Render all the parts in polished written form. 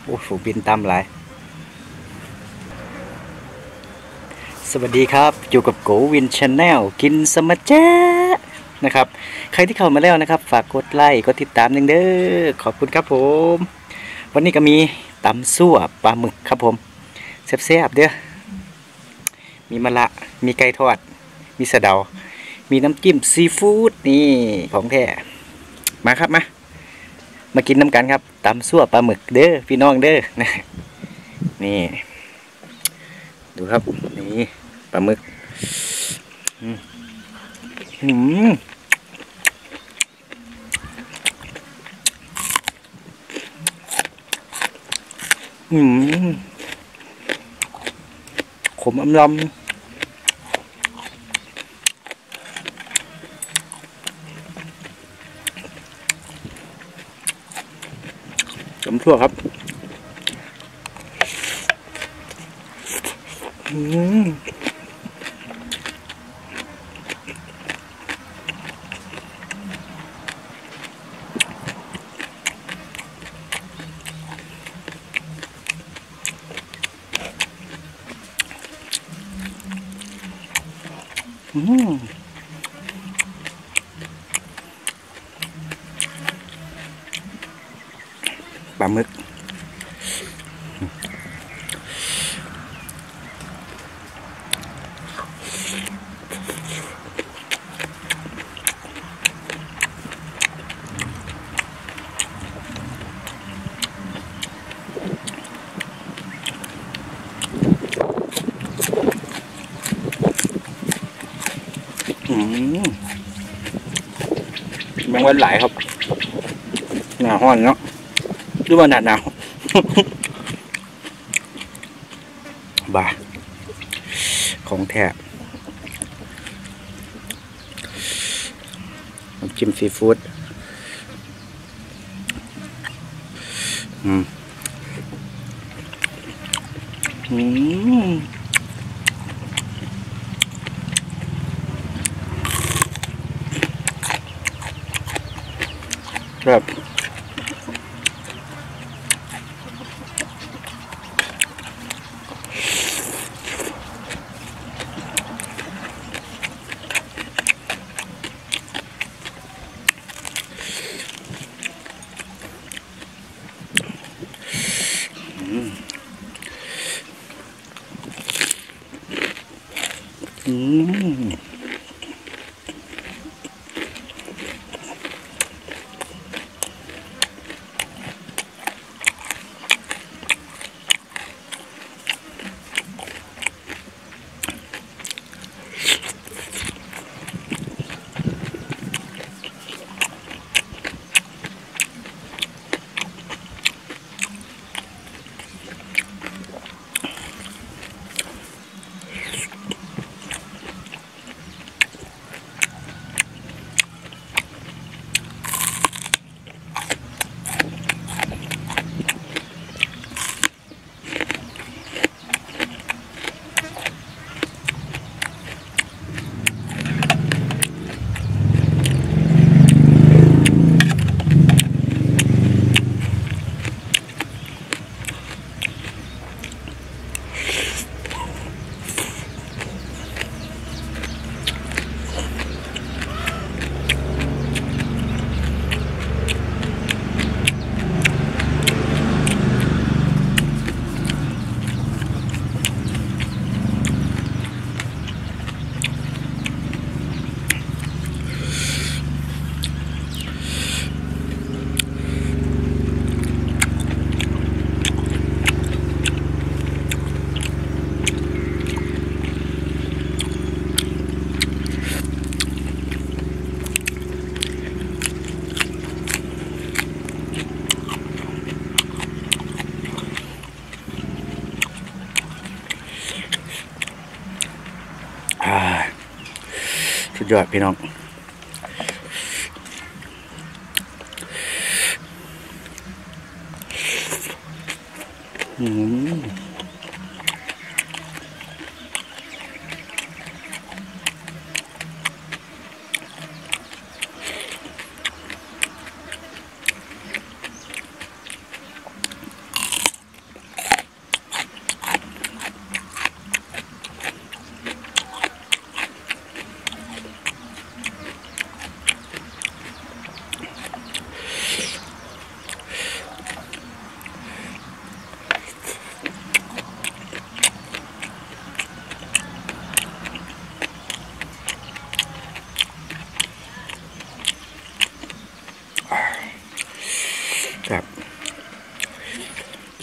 โอ้โหบินตามหลายสวัสดีครับอยู่กับโกวินชาแนลกินสมัจแจ้นะครับใครที่เข้ามาแล้วนะครับฝากกดไลค์กดติดตามเด้อขอบคุณครับผมวันนี้ก็มีตำซั่วปลาหมึกครับผมแซ่บๆเด้อมีมะระมีไก่ทอดมีสะเดามีน้ำจิ้มซีฟู้ดนี่ของแท้มาครับมากินน้ำกันครับตำซั่วปลาหมึกเด้อพี่น้องเด้อนะนี่ดูครับนี่ปลาหมึกขมอำลำจำทั่วครับปลาหมึกแมงวันหลายครับหนาห้อนเนาะหรือว่าหนาหนาวบ่าของแท้น้ำจิ้มซีฟู้ดครับสุดยอดพี่น้อง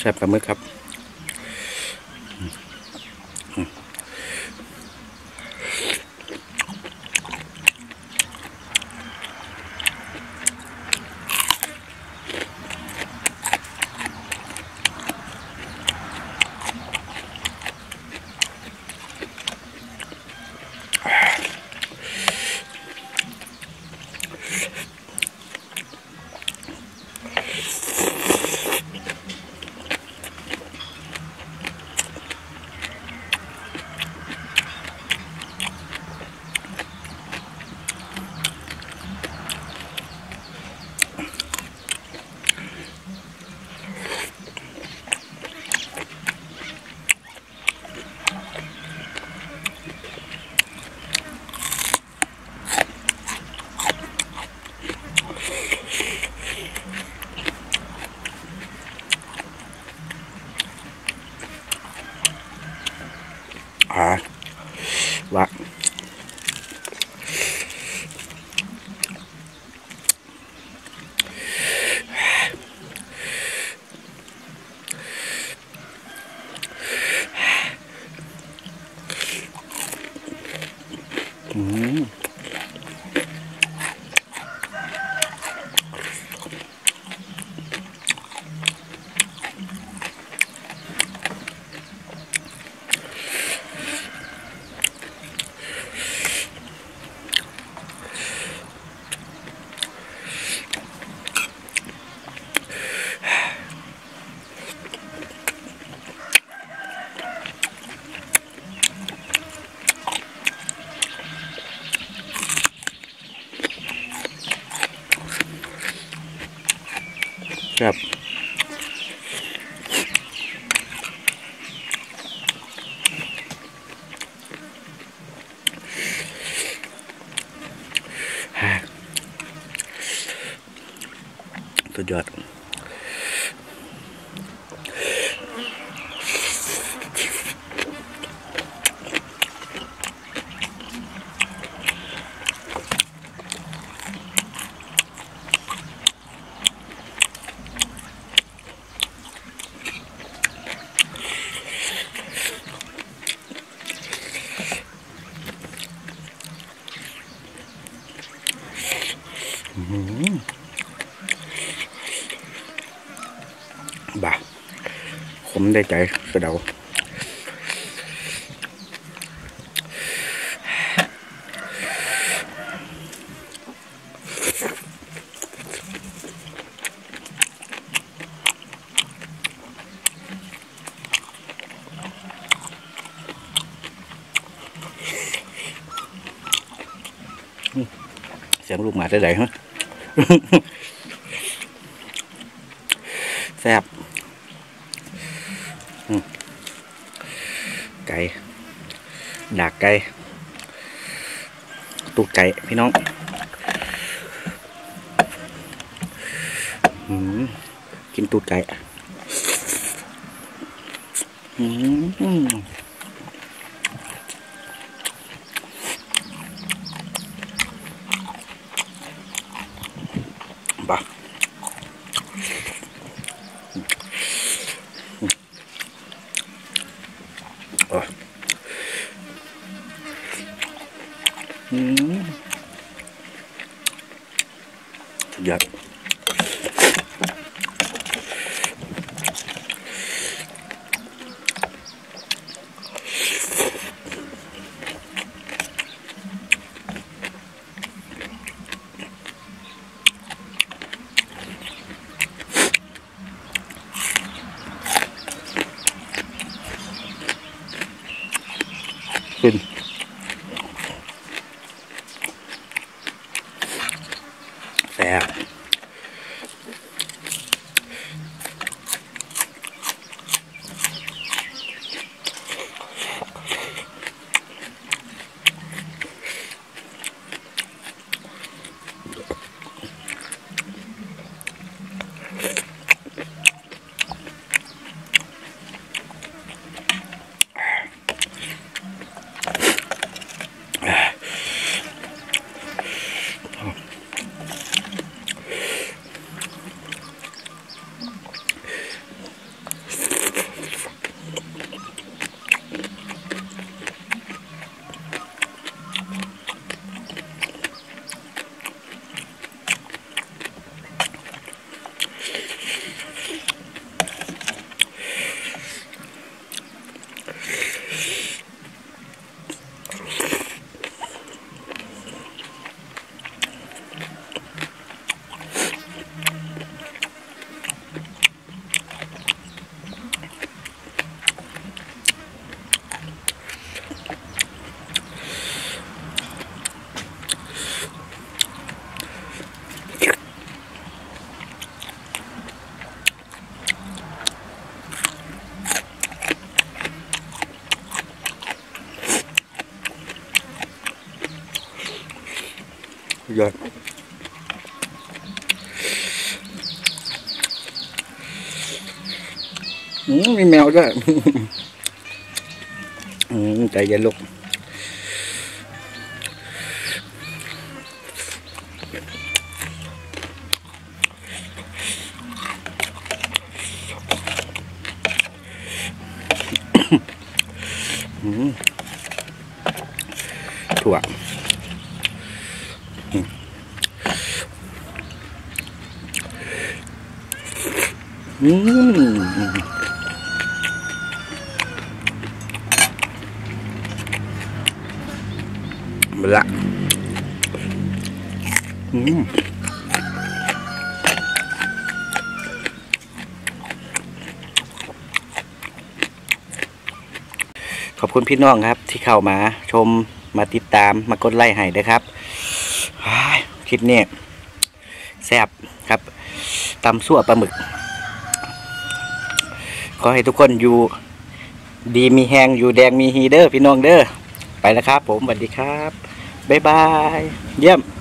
ซ่บปลาหมึกครับวะครับสุดยอดบ่าผมได้ใจกระเดาเสียงลูกหมาได้ไหนฮะ แซ่บไก่ดากไก่ตูดไก่พี่น้องกินตูดไก่บ้าสุดยอดขึ้นแซ่บยอดมีแมวด้วยใจเย็นลูกถั่วมาละขอบคุณพี่น้องครับที่เข้ามาชมมาติดตามมากดไลค์ให้ด้วยครับคลิปนี้แซ่บครับตำซั่วปลาหมึกขอให้ทุกคนอยู่ดีมีแหงอยู่แดงมีฮีเดอร์พี่น้องเด้อไปแล้วครับผมสวัสดีครับบ๊ายบายเยี่ยม